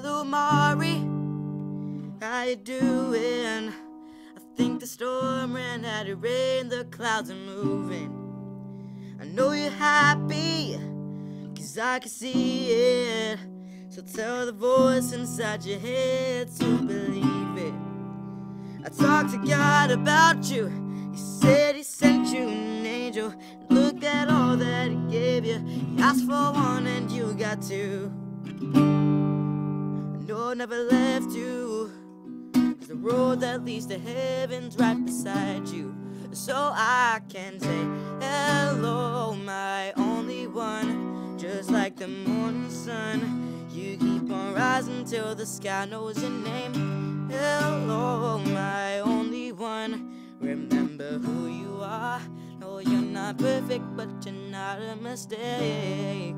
Hello, Mari, how you doing? I think the storm ran out of rain, the clouds are moving. I know you're happy, 'cause I can see it. So tell the voice inside your head to believe it. I talked to God about you. He said he sent you an angel. Look at all that he gave you. He asked for one and you got two. No, never left you. There's the road that leads to heaven's right beside you. So I can say hello, my only one. Just like the morning sun, you keep on rising till the sky knows your name. Hello, my only one. Remember who you are. No, you're not perfect, but you're not a mistake.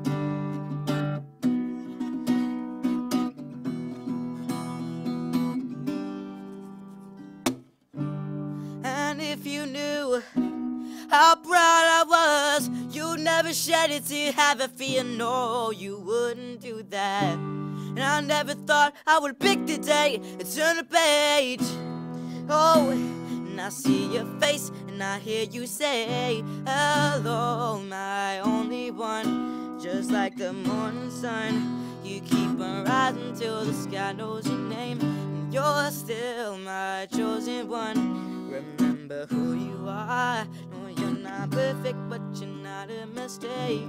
And if you knew how proud I was, you'd never shed a tear, have a fear. No, you wouldn't do that. And I never thought I would pick the day and turn the page. Oh, and I see your face and I hear you say, hello, my only one. Just like the morning sun, you keep on rising till the sky knows your name. And you're still my chosen one. Remember who you are. No, you're not perfect, but you're not a mistake.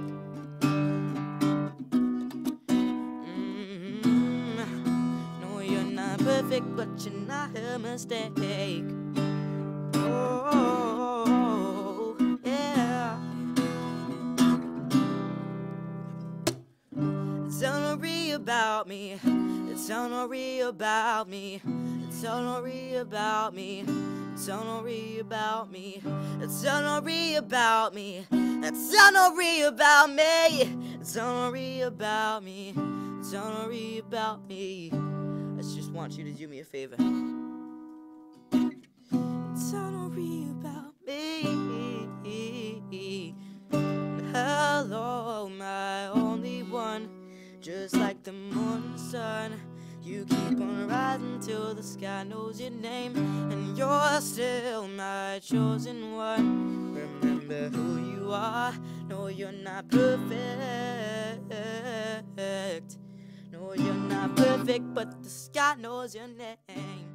No, you're not perfect, but you're not a mistake. Oh, yeah. Don't worry about me. Don't worry about me. Don't worry about me. Don't worry about me. Don't worry about me. Don't worry about me. Don't worry about me. Don't worry about me. I just want you to do me a favor. Don't worry about me. Hello, my only one. Just like the morning sun, you keep on rising till the sky knows your name. And you're still my chosen one. Remember who you are. No, you're not perfect. No, you're not perfect, but the sky knows your name.